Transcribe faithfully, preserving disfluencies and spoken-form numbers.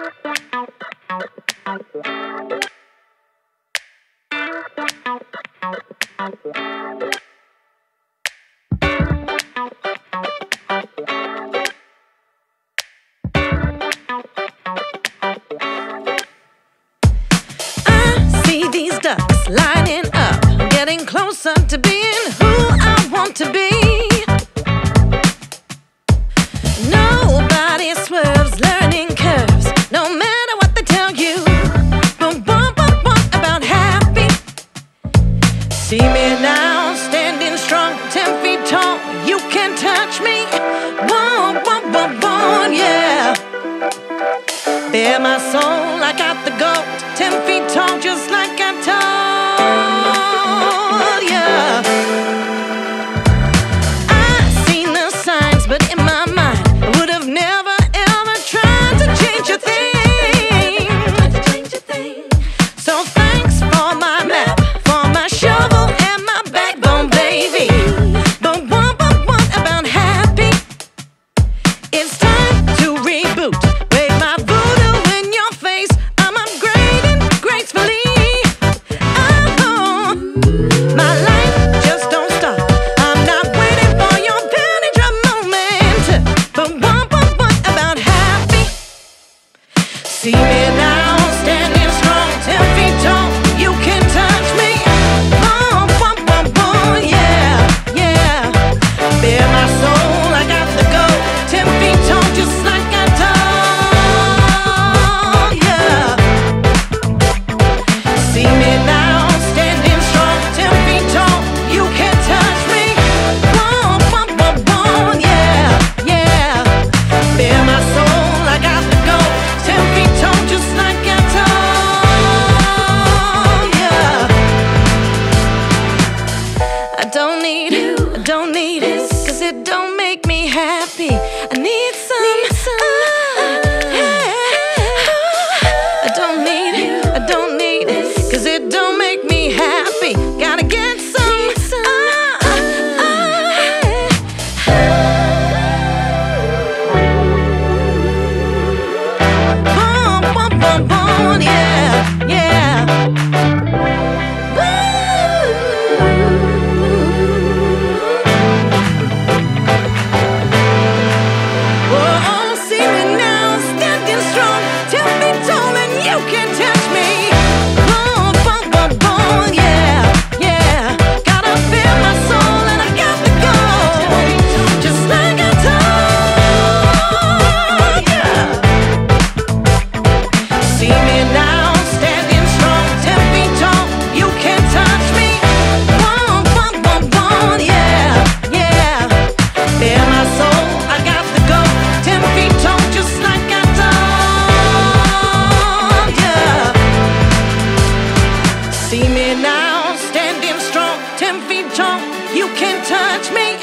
These ducks lining up, getting closer to being who I want to be. Nobody swerves, learning curves, no matter what they tell you. But what, what, what about happy? See me now, standing strong, ten feet tall. You can't touch me. Whoa, whoa, whoa, whoa, yeah. Bare my soul, I got the gold. Ten feet tall, just like I told ya. I seen the signs, but in my mind, I would have never ever tried to change a thing. So thanks for my map, for my shovel and my backbone, baby. But what, what, what about happy? It's time to reboot. Wave my voodoo in your face. I'm upgrading gracefully. Oh, my life just don't stop. I'm not waiting for your penny drop moment. But what, what, what about happy? See me now, standing strong, ten feet tall. You can touch me. Oh, oh, oh, oh, yeah, yeah. Bare my soul, I got the gold. Ten feet tall, just like I told ya. See me now, standing strong, ten feet tall. You can't touch me. Whoa, whoa, whoa, whoa, yeah, yeah. Bare my soul, I got the gold. Ten feet tall, just like I told ya. I don't need, I don't need it, cause it don't make me happy. I need some, uh, yeah. I don't need it, I don't need it, cause it don't make me happy. Gotta get some, uh, uh, boom, boom, boom, boom, yeah, yeah. Whoa, see me now, standing strong, ten feet tall, and you can't touch me. Boom, boom, boom, boom, yeah, yeah. Gotta feel my soul, and I got the gold, just like I told ya. See me now, standing strong, ten feet tall. You can't touch me. Boom, boom, boom, boom, yeah, yeah. Bare my soul, I got the gold. Ten feet tall, just like I told ya. See me now, standing strong, ten feet tall. You can't touch me.